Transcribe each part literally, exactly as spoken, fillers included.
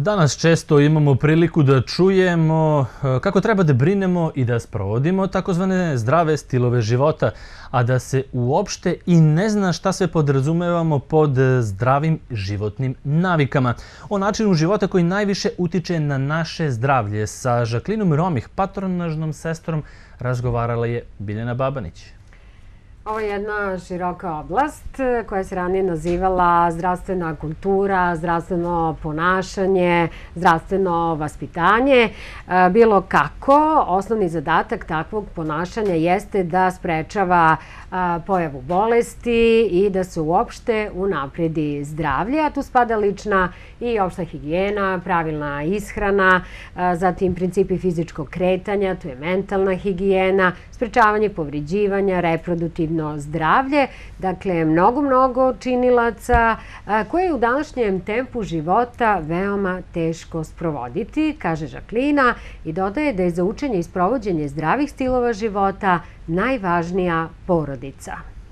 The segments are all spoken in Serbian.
Danas često imamo priliku da čujemo kako treba da brinemo i da sprovodimo takozvane zdrave stilove života, a da se uopšte i ne zna šta sve podrazumevamo pod zdravim životnim navikama. O načinu života koji najviše utiče na naše zdravlje sa Žaklinom Romih, patronažnom sestrom, razgovarala je Biljana Babanić. Ovo je jedna široka oblast koja se ranije nazivala zdravstvena kultura, zdravstveno ponašanje, zdravstveno vaspitanje. Bilo kako, osnovni zadatak takvog ponašanja jeste da sprečava pojavu bolesti i da se uopšte unapredi zdravlje, a tu spada lična i opšta higijena, pravilna ishrana, zatim principi fizičkog kretanja, tu je mentalna higijena, sprečavanje povređivanja, reproduktivno zdravlje, dakle mnogo, mnogo činilaca koje je u današnjem tempu života veoma teško sprovoditi, kaže Žaklina, i dodaje da je za učenje i sprovođenje zdravih stilova života najvažnija porodica.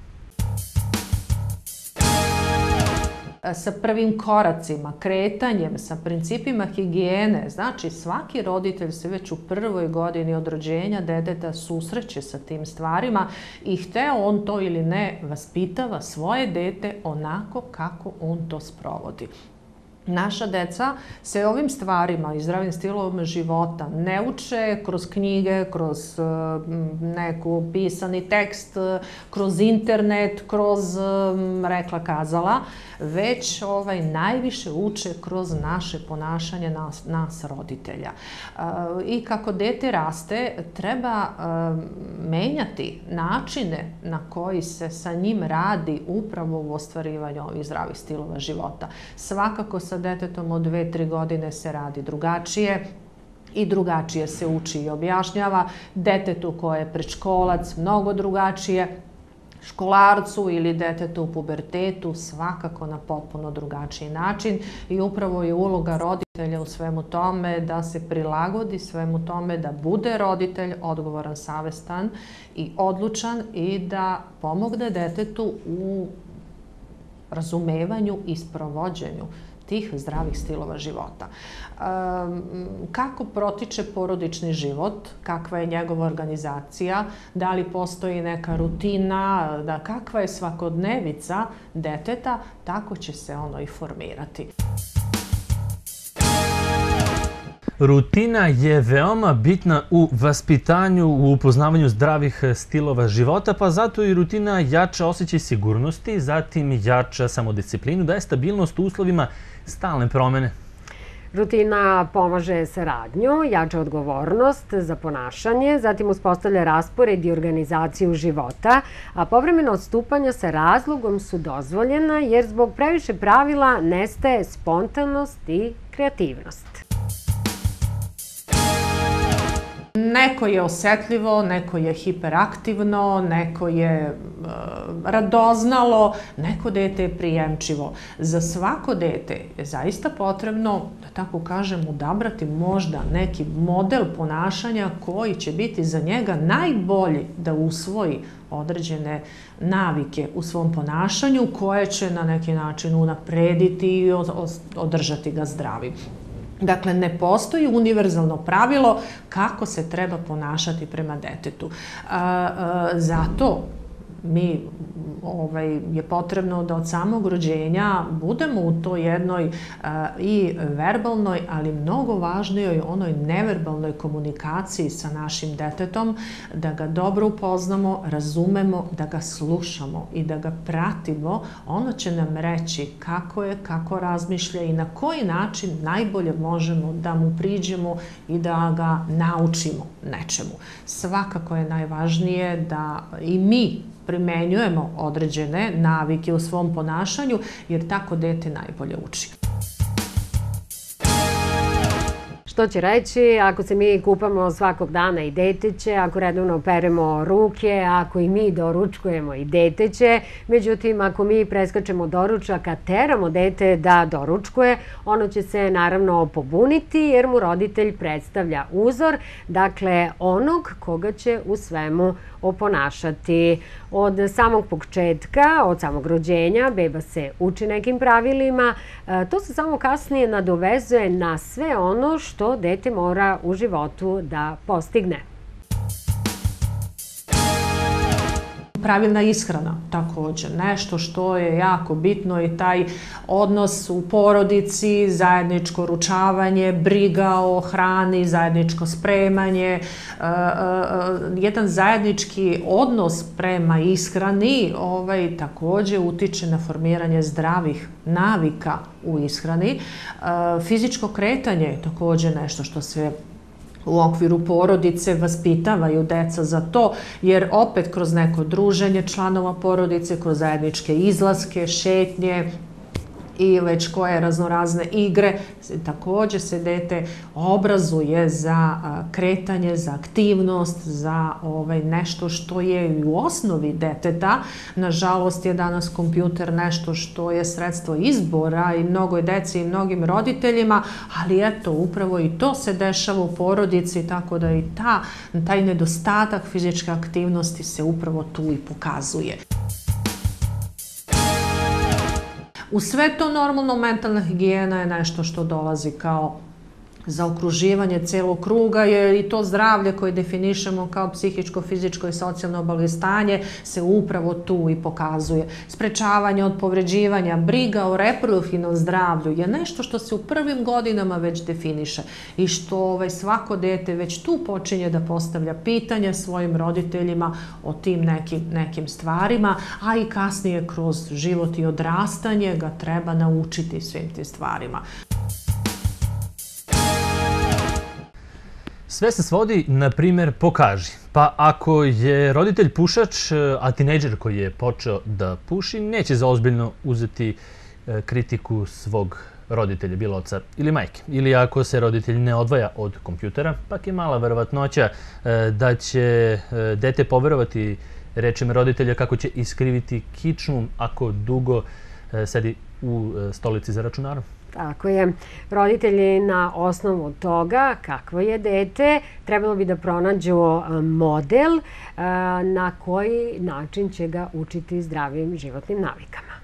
Sa prvim koracima, kretanjem, sa principima higijene. Znači, svaki roditelj se već u prvoj godini od rođenja deteta susreće sa tim stvarima i hteo on to ili ne, vaspitava svoje dete onako kako on to sprovodi. Naša deca se ovim stvarima i zdravim stilom života ne uče kroz knjige, kroz neku pisani tekst, kroz internet, kroz rekla kazala, već ovaj, najviše uče kroz naše ponašanje nas, nas roditelja. I kako dete raste, treba menjati načine na koji se sa njim radi upravo u ostvarivanju ovih zdravih stilova života. Svakako sa detetom od dve, tri godine se radi drugačije i drugačije se uči i objašnjava. Detetu koje je predškolac mnogo drugačije, školarcu ili detetu u pubertetu svakako na potpuno drugačiji način i upravo je uloga roditelja u svemu tome da se prilagodi svemu tome, da bude roditelj odgovoran, savestan i odlučan i da pomogne detetu u razumevanju i sprovođenju tih zdravih stilova života. Kako protiče porodični život, kakva je njegova organizacija, da li postoji neka rutina, da kakva je svakodnevica deteta, tako će se ono i formirati. Rutina je veoma bitna u vaspitanju, u upoznavanju zdravih stilova života, pa zato i rutina jača osjećaj sigurnosti, zatim jača samodisciplinu, daje stabilnost u uslovima stalne promene. Rutina pomaže saradnju, jača odgovornost za ponašanje, zatim uspostavlja raspored i organizaciju života, a povremeno odstupanja sa razlogom su dozvoljena jer zbog previše pravila nestaje spontanost i kreativnost. Neko je osetljivo, neko je hiperaktivno, neko je radoznalo, neko dete je prijemčivo. Za svako dete je zaista potrebno, da tako kažem, odabrati možda neki model ponašanja koji će biti za njega najbolji da usvoji određene navike u svom ponašanju koje će na neki način unaprediti i održati ga zdravim. Dakle, ne postoji univerzalno pravilo kako se treba ponašati prema detetu. Zato mi ovaj, je potrebno da od samog rođenja budemo u toj jednoj a, i verbalnoj, ali mnogo važnijoj onoj neverbalnoj komunikaciji sa našim detetom, da ga dobro upoznamo, razumemo, da ga slušamo i da ga pratimo. Ono će nam reći kako je, kako razmišlja i na koji način najbolje možemo da mu priđemo i da ga naučimo nečemu. Svakako je najvažnije da i mi primenjujemo određene navike u svom ponašanju, jer tako dete najbolje uči. Što će reći, ako se mi kupamo svakog dana i dete će, ako redovno peremo ruke, ako i mi doručkujemo i dete će. Međutim, ako mi preskačemo doručak, a teramo dete da doručkuje, ono će se naravno pobuniti jer mu roditelj predstavlja uzor, dakle onog koga će u svemu oponašati. Od samog početka, od samog rođenja, beba se uči nekim pravilima, to se samo kasnije nadovezuje na sve ono što dete mora u životu da postigne. Pravilna ishrana također, nešto što je jako bitno i taj odnos u porodici, zajedničko ručavanje, briga o hrani, zajedničko spremanje, jedan zajednički odnos prema ishrani ovaj, također utiče na formiranje zdravih navika u ishrani. Fizičko kretanje je također nešto što se u okviru porodice vaspitavaju deca za to, jer opet kroz neko druženje članova porodice, kroz zajedničke izlaske, šetnje i već koje raznorazne igre, također se dete obrazuje za kretanje, za aktivnost, za ovaj, nešto što je u osnovi deteta. Nažalost je danas kompjuter nešto što je sredstvo izbora i mnogoj deci i mnogim roditeljima, ali eto, upravo i to se dešava u porodici, tako da i ta, taj nedostatak fizičke aktivnosti se upravo tu i pokazuje. U sve to normalno mentalna higijena je nešto što dolazi kao zaokruživanje celog kruga, jer i to zdravlje koje definišemo kao psihičko, fizičko i socijalno blagostanje se upravo tu i pokazuje. Sprečavanje od povređivanja, briga o reproduktivnom zdravlju je nešto što se u prvim godinama već definiše i što ovaj, svako dete već tu počinje da postavlja pitanja svojim roditeljima o tim nekim, nekim stvarima, a i kasnije kroz život i odrastanje ga treba naučiti svim tim stvarima. Sve se svodi, na primjer, pokaži. Pa ako je roditelj pušač, a tinejdžer koji je počeo da puši, neće zaozbiljno uzeti kritiku svog roditelja, bilo oca ili majke. Ili ako se roditelj ne odvaja od kompjutera, pak je mala verovatnoća da će dete poverovati rečima roditelja kako će iskriviti kičmu ako dugo sedi u stolici za računarom. Tako je. Roditelji na osnovu toga kakvo je dete trebalo bi da pronađu model na koji način će ga učiti zdravim životnim navikama.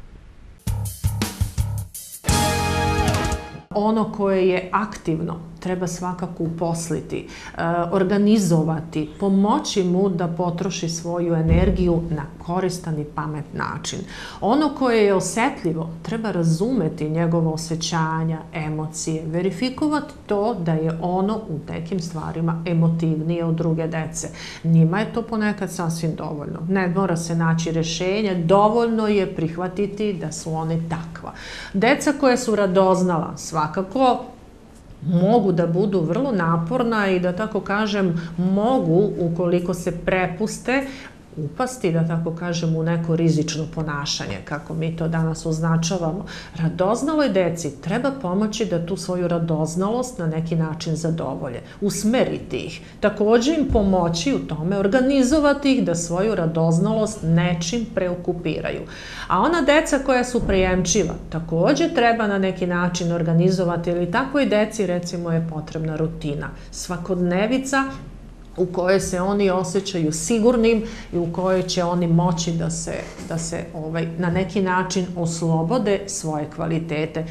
Ono koje je aktivno treba svakako uposliti, organizovati, pomoći mu da potroši svoju energiju na koristan i pamet način. Ono koje je osetljivo treba razumeti njegova osjećanja, emocije, verifikovati to da je ono u nekim stvarima emotivnije od druge dece. Njima je to ponekad sasvim dovoljno. Ne mora se naći rješenje, dovoljno je prihvatiti da su one takva. Deca koje su radoznala svakako mogu da budu vrlo naporna i da tako kažem mogu, ukoliko se prepuste, upasti, da tako kažem, u neko rizično ponašanje, kako mi to danas označavamo. Radoznaloj deci treba pomoći da tu svoju radoznalost na neki način zadovolje, usmeriti ih, također im pomoći u tome, organizovati ih da svoju radoznalost nečim preokupiraju. A ona deca koja su prijemčiva, također treba na neki način organizovati, ili takvoj deci recimo je potrebna rutina, svakodnevica u kojoj se oni osjećaju sigurnim i u kojoj će oni moći da se, da se ovaj, na neki način oslobode svoje kvalitete.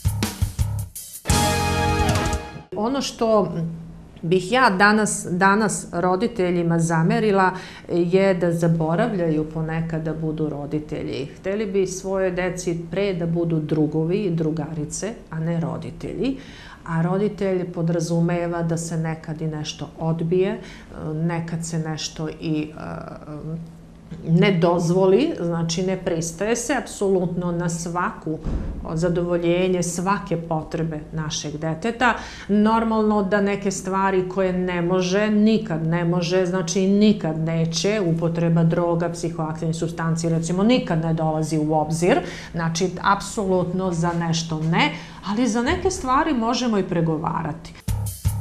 Ono što bih ja danas, danas roditeljima zamerila je da zaboravljaju ponekad da budu roditelji. Hteli bi svoje deci pre da budu drugovi i drugarice, a ne roditelji. A roditelj podrazumeva da se nekad i nešto odbije, nekad se nešto i ne dozvoli, znači ne pristaje se apsolutno na svaku zadovoljenje, svake potrebe našeg deteta. Normalno da neke stvari koje ne može, nikad ne može, znači nikad neće, upotreba droga, psihoaktivnih supstanci, recimo, nikad ne dolazi u obzir, znači apsolutno za nešto ne, ali za neke stvari možemo i pregovarati.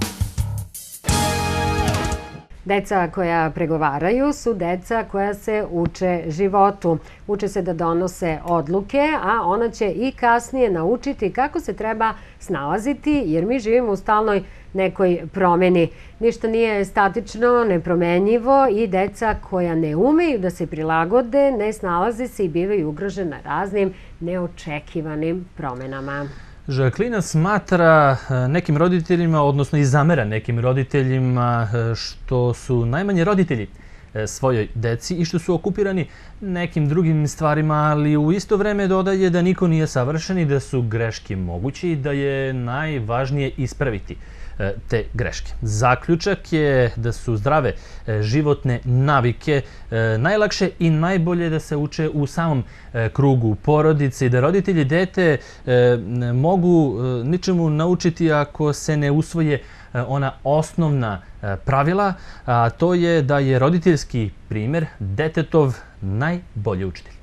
Deca koja pregovaraju su deca koja se uče životu. Uče se da donose odluke, a ona će i kasnije naučiti kako se treba snalaziti, jer mi živimo u stalnoj nekoj promeni. Ništa nije statično, nepromenjivo i deca koja ne umeju da se prilagode, ne snalaze se i bivaju ugrožena raznim neočekivanim promenama. Žaklina smatra nekim roditeljima, odnosno i zamera nekim roditeljima što su najmanje roditelji svojoj deci i što su okupirani nekim drugim stvarima, ali u isto vreme dodaje da niko nije savršen i da su greške moguće i da je najvažnije ispraviti te greške. Zaključak je da su zdrave životne navike najlakše i najbolje da se uče u samom krugu porodice i da roditelji dete mogu ničemu naučiti ako se ne usvoje ona osnovna pravila, a to je da je roditeljski primjer detetov najbolji učitelj.